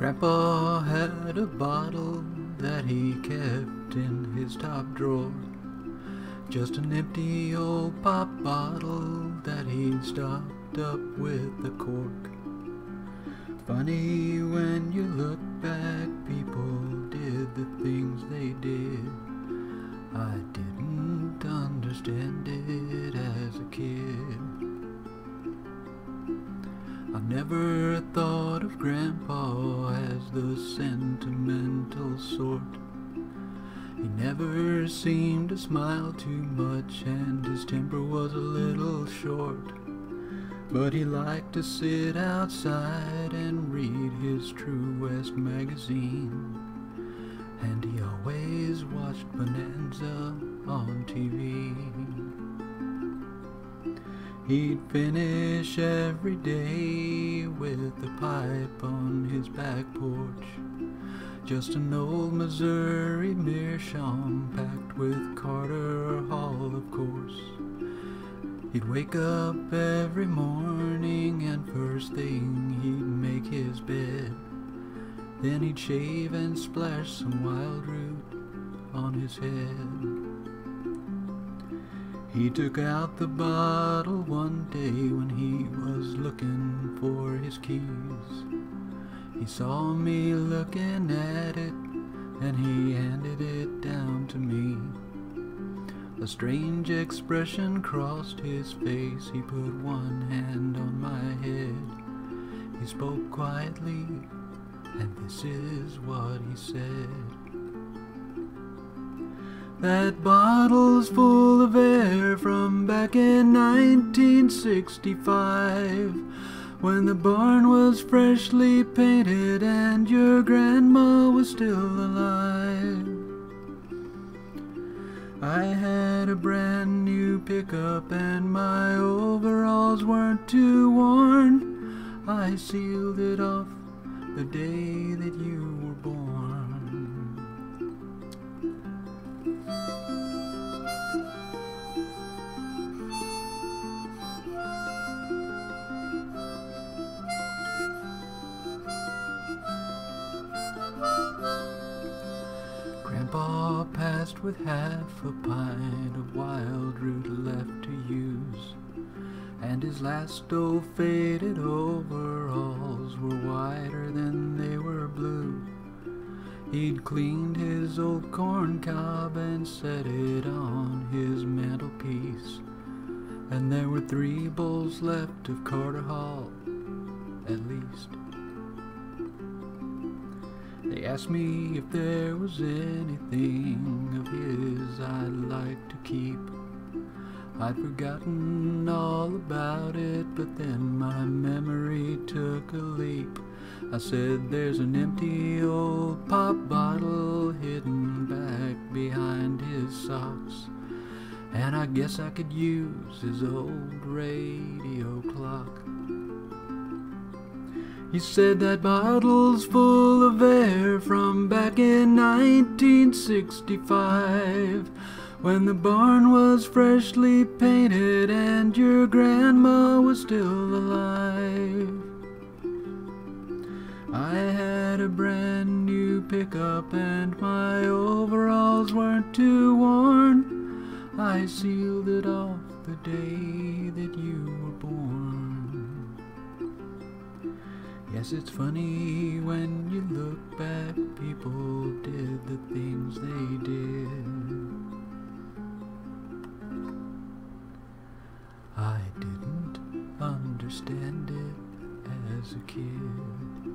Grandpa had a bottle that he kept in his top drawer. Just an empty old pop bottle that he'd stopped up with a cork. Funny when you look back, people did the things they did. I didn't understand it as a kid. I never thought of Grandpa as the sentimental sort. He never seemed to smile too much, and his temper was a little short. But he liked to sit outside and read his True West magazine, and he always watched Bonanza on TV. He'd finish every day with a pipe on his back porch, just an old Missouri Meerschaum packed with Carter Hall, of course. He'd wake up every morning and first thing he'd make his bed. Then he'd shave and splash some Wildroot on his head. He took out the bottle one day when he was looking for his keys. He saw me looking at it, and he handed it down to me. A strange expression crossed his face. He put one hand on my head. He spoke quietly, and this is what he said. That bottle's full of air from back in 1965, when the barn was freshly painted and your grandma was still alive. I had a brand new pickup and my overalls weren't too worn. I sealed it off the day that you were born. Grandpa passed with half a pint of Wildroot left to use, and his last old faded overalls were whiter than they were blue. He'd cleaned his old corn cob and set it on his mantelpiece, and there were 3 bowls left of Carter Hall, at least. They asked me if there was anything of his I'd like to keep. I'd forgotten all about it, but then my memory took a leap. I said, there's an empty old pop bottle hidden back behind his socks, and I guess I could use his old radio clock. He said, that bottle's full of air from back in 1965, when the barn was freshly painted and your grandma was still alive. I had a brand new pickup and my overalls weren't too worn. I sealed it off the day that you were born. Yes, it's funny when you look back, people did the things they did. I didn't understand it as a kid.